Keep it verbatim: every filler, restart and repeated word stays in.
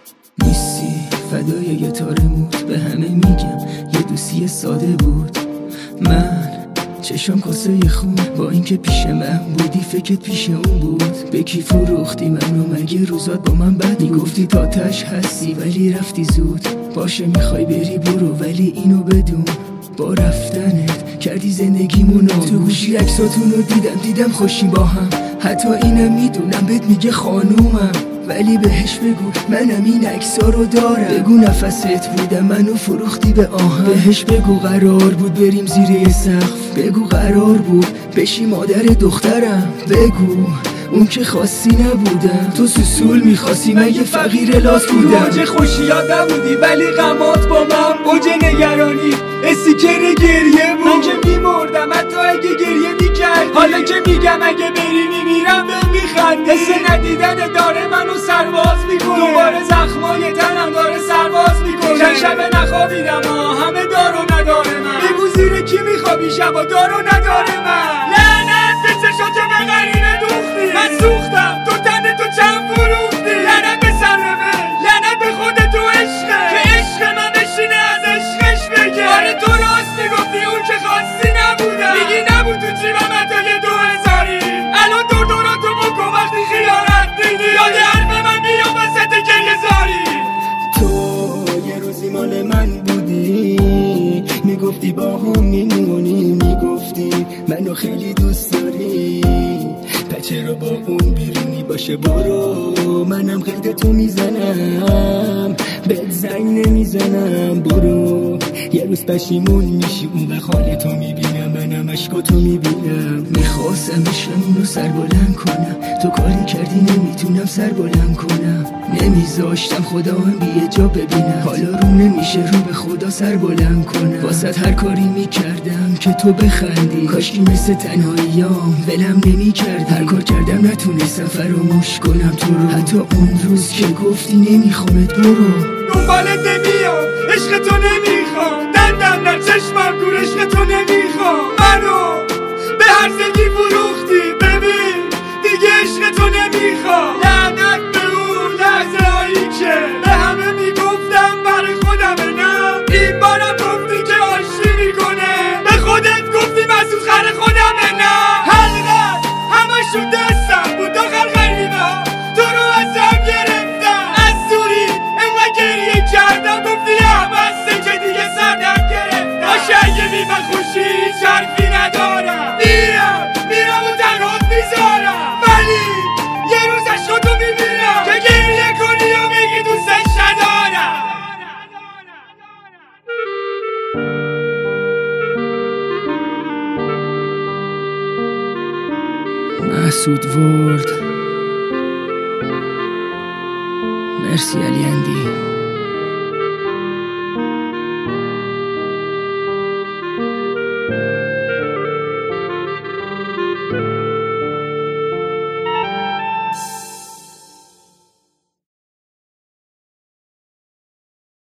نیستی فدای یه تارموت، به همه میگم یه دوستی ساده بود. من چشم کاسه خون، با اینکه پیش من بودی فکرت پیش اون بود. به کی فروختی منو؟ مگه روزات با من بد؟ میگفتی تا تش هستی ولی رفتی زود. باشه میخوای بری برو، ولی اینو بدون با رفتنت کردی زندگیمونو. تو گوشی عکساتونو دیدم دیدم خوشی با هم، حتی اینم میدونم بهت میگه خانومم، ولی بهش بگو منم این عکسا رو دارم. بگو نفست بودم منو فروختی به آهن. بهش بگو قرار بود بریم زیر یه سقف. بگو قرار بود بشی مادر دخترم. بگو اون که خاصی نبودم، تو سوسول میخواستی من یه فقیر لاس بودم. اوج خوشیات نبودی ولی غمات با من. اوج نگرانی استیکر گریه بود. من که میمردم حتی اگه گریه میکرد. حالا که میگم اگه بری میمیرم به میخندی. حس ندیدن داره منو سرباز میکنه. دوباره زخمای تنم داره سرباز میکنه. چند شب نخوابیدم همه دارو نداره من. بگو زیر کی میخوابی شبا دارو نداره من. لعنت به چشات که به غریبه دوختی. من سوختم تو تن تو چند فروختی. لعنت به سرمه، لعنت به خود تو عشقه که عشق من بشینه از عشقش بگه. آره تو راست میگفتی اون که خاصی نبودم. میگی نبود تو جیبم حتی یه دو هزاری. الان دور دوراتو بکن وقتی خیانت دیدی. یاد حرف من بیا وسط گریه زاری. تو یه روزی مال من بودی، میگفتی با هم میمونی، میگفتی منو خیلی دوست داری. پچه رو با اون بیرونی باشه برو، منم قید تو میزنم بهت زنگ نمیزنم. برو یه روز پشیمون میشی اون و خالتو میبینم، منم عشقاتو میبینم. میخواستم عشقمون رو سر بلند کنم، تو کاری کردی نمیتونم سر بلند کنم. نمیذاشتم خدا هم بی جا ببینم، حالا رو نمیشه رو به خدا سر بلند کنم. واسه هر کاری میکردم که تو بخندی، کاشکی مثل تنهاییام ولم نمیکردی. هر کار کردم نتونستم فراموش کنم تو رو، حتی اون روز که گفتی نمیخوامت برو. دنبالت نمیام عشق تو نمیخوام، دندم در چشمم دور عشق تو نمیخوام. منو به هر زگی فروختی، ببین دیگه عشق تو نمیخوام. لعنت به اون لحظه هایی که به همه میگفتم برای خودمه. نه این بارم گفتی که آشتی میکنه، به خودت گفتی مسئول خر خودمه. نه حلقت همشون دستم بود داخل غریبه ها، تو رو از هم گرفتم. از دوری انقدر گریه کردم گفتی هم بسته که دیگه سردم گرفتم. باشه اگه بی من خوشی هیچ حرفی ندارم. میرم میرم و تنهات میذارم، ولی یه روز عشقاتو میبینم که گریه کنی و بگی دوستش ندارم. محسود ورد. مرسی علی اندی.